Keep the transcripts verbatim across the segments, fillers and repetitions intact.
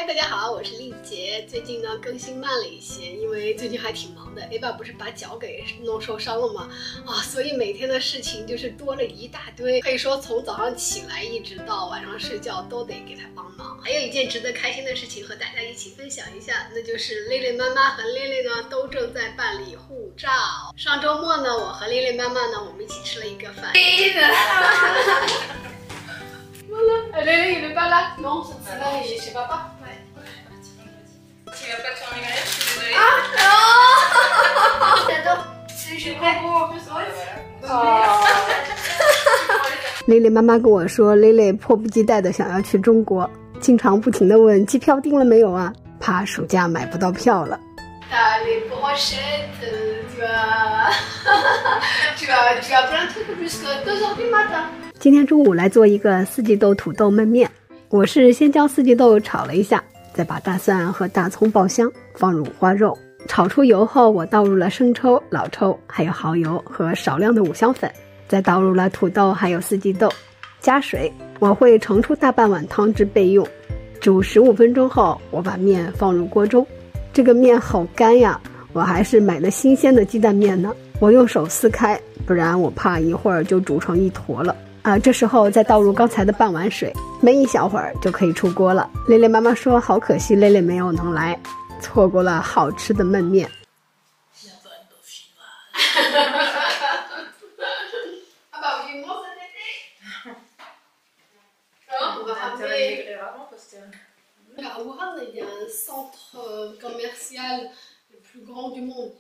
嗨，大家好，我是丽杰。最近呢更新慢了一些，因为最近还挺忙的。A 爸不是把脚给弄受伤了吗？啊，所以每天的事情就是多了一大堆，可以说从早上起来一直到晚上睡觉都得给他帮忙。还有一件值得开心的事情和大家一起分享一下，那就是蕾蕾妈妈和蕾蕾呢都正在办理护照。上周末呢，我和蕾蕾妈妈呢我们一起吃了一个饭。Voilà, elle est, il est pas là. Non, cette semaine, il est chez papa. Ouais. Tu vas pas te faire maigrir, je suis désolée. Ah non. J'adore. Je vais en plus. Oh. 蕾蕾妈妈跟我说，蕾蕾迫不及待的想要去中国，经常不停的问机票订了没有啊，怕暑假买不到票了。Les brochettes, tu as, tu as, tu as plein de trucs jusqu'à deux heures du matin. 今天中午来做一个四季豆土豆焖面，我是先将四季豆炒了一下，再把大蒜和大葱爆香，放入五花肉，炒出油后，我倒入了生抽、老抽，还有蚝油和少量的五香粉，再倒入了土豆还有四季豆，加水，我会盛出大半碗汤汁备用。煮十五分钟后，我把面放入锅中，这个面好干呀，我还是买了新鲜的鸡蛋面呢，我用手撕开，不然我怕一会儿就煮成一坨了。啊，这时候再倒入刚才的半碗水，焖一小会儿就可以出锅了。蕾蕾妈妈说好可惜蕾蕾没有能来，错过了好吃的焖面。À Wuhan, il y a un centre commercial le plus grand du monde.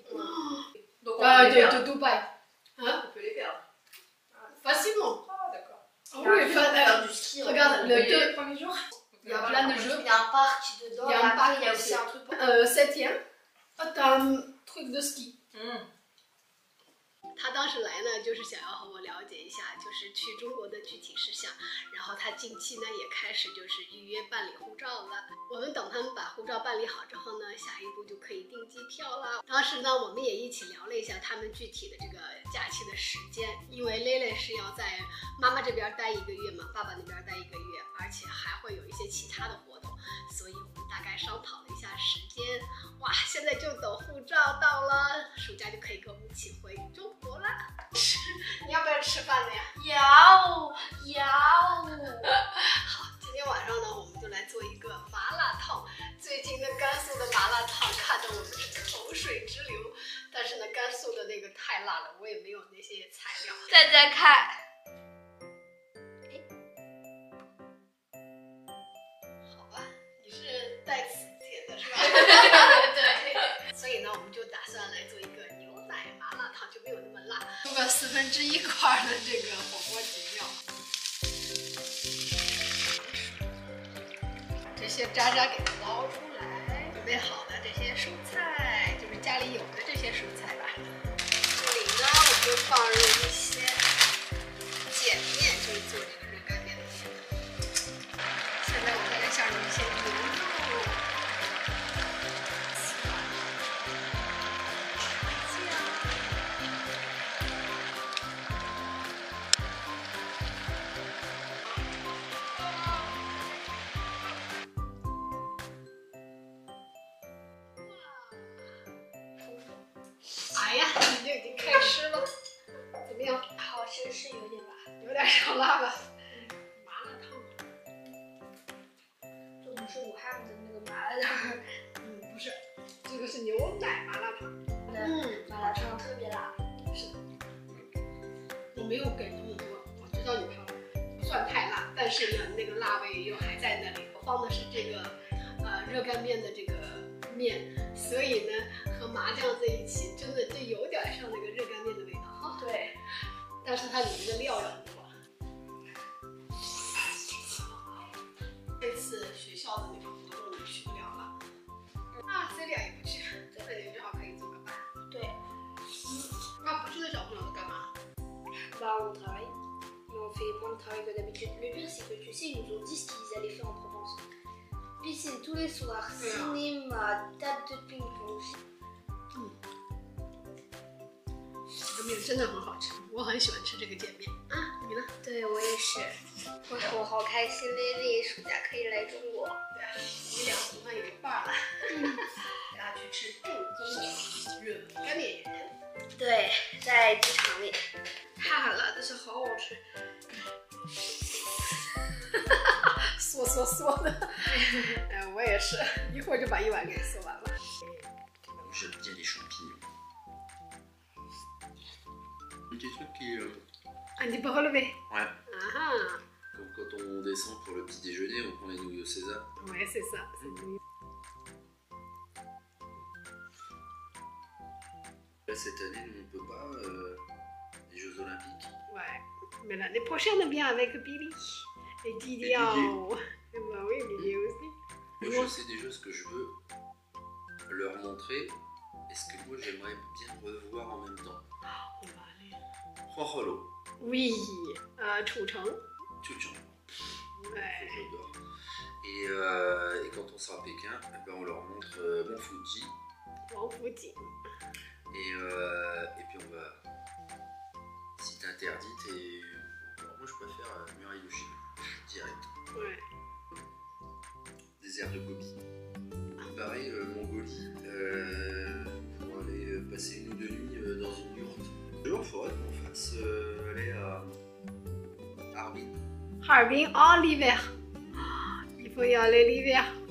Donc on euh, peut les de, perdre. de Dubaï. Hein? On peut les perdre. Facilement. Ah d'accord. Ah oui, enfin, faire du ski. regarde, le deux les premiers jours. Il y a plein de jeux. Il y a un parc dedans. Il y a un parc, il y a aussi un truc. Euh, septième. Ah, t'as un truc de ski. 嗯。 他当时来呢，就是想要和我了解一下，就是去中国的具体事项。然后他近期呢也开始就是预约办理护照了。我们等他们把护照办理好之后呢，下一步就可以订机票啦。当时呢，我们也一起聊了一下他们具体的这个假期的时间，因为蕾蕾是要在妈妈这边待一个月嘛，爸爸那边待一个月，而且还会有一些其他的活动，所以我们大概商讨了一下时间。哇，现在就等护照到了，暑假就可以跟我们一起回中国了。吃，你要不要吃饭的呀？ 要要。 好，今天晚上呢，我们就来做一个麻辣烫。最近的甘肃的麻辣烫看得我们是口水直流，但是呢，甘肃的那个太辣了，我也没有那些材料。 再再看。 好吧，你是带磁铁的是吧？ 对。 所以呢，我们就打算来做一个牛奶麻辣烫，就没有那么辣，出个四分之一块的这个火锅底料。这些渣渣给它捞出来，准备好的这些蔬菜，就是家里有的这些蔬菜吧。这里呢，我就放入一些碱面，就是做这个热干面的面。现在我们再下入一些牛肉。哎呀，你就已经开吃了，怎么样？ 好吃是有点辣， 有点少辣吧？麻辣烫， 这不是武汉的那个麻辣烫， 嗯，不是，这个是牛奶麻辣烫。 嗯，麻辣烫特别辣。 是的，我没有给那么多，我知道你怕不算太辣，但是呢，那个辣味又还在那里。我放的是这个呃热干面的这个面，所以呢和麻酱在一起，真的就有点像那个热干面的味道哈。 对， 但是它里面的料要很多。这次学校的那个活动你去不了了，啊 ，Celia 也不去，这个也正好可以做个伴。 对。 那不去的小朋友都干嘛？ Bah on travaille, mais on fait moins de travail que d'habitude. Le pire c'est que tu sais, ils nous ont dit ce qu'ils allaient faire en Provence. Piscine tous les soirs, cinéma, table de ping-pong. 嗯，这个面真的很好吃，我很喜欢吃这个碱面啊。你呢？ 对我也是，我我好开心，蕾蕾暑假可以来中国。 对啊， 你俩总算有一半了。带他去吃正宗的越南干面。 对，在机场里，太好了，但是好好吃。 嗦嗦嗦的，哎，我也是一会儿就把一碗给嗦完了。 J'aime bien les champignons. Des trucs qui. Euh... Un petit peu relevé. Ouais. Ah. Comme quand on descend pour le petit déjeuner, on prend les nouilles au César. Ouais, c'est ça. Mmh. Là, cette année, nous, on peut pas. Euh, les Jeux Olympiques. Ouais. Mais l'année prochaine, bien avec Billy. Et Didier. Oh. Bah oui, Didier aussi. Moi, je sais déjà ce que je veux leur montrer. Est-ce que moi, j'aimerais bien revoir en même temps? On va aller. Juanjolo. Oui. Euh, Chucheng. Chucheng. Ouais. J'adore. Et, euh, et quand on sera à Pékin, eh ben, on leur montre euh, Mont Fuji. Mont Fuji. Et, euh, et puis on va. Si t'es interdite, et. Alors moi, je préfère euh, Muraille de Chine. Direct. Ouais. Désert de Gobi. Pareil, euh, Mongolie, euh, pour aller euh, passer une ou deux nuits euh, dans une yourte. Il faudrait qu'on fasse euh, aller à Harbin. Harbin en l'hiver. Il faut y aller l'hiver.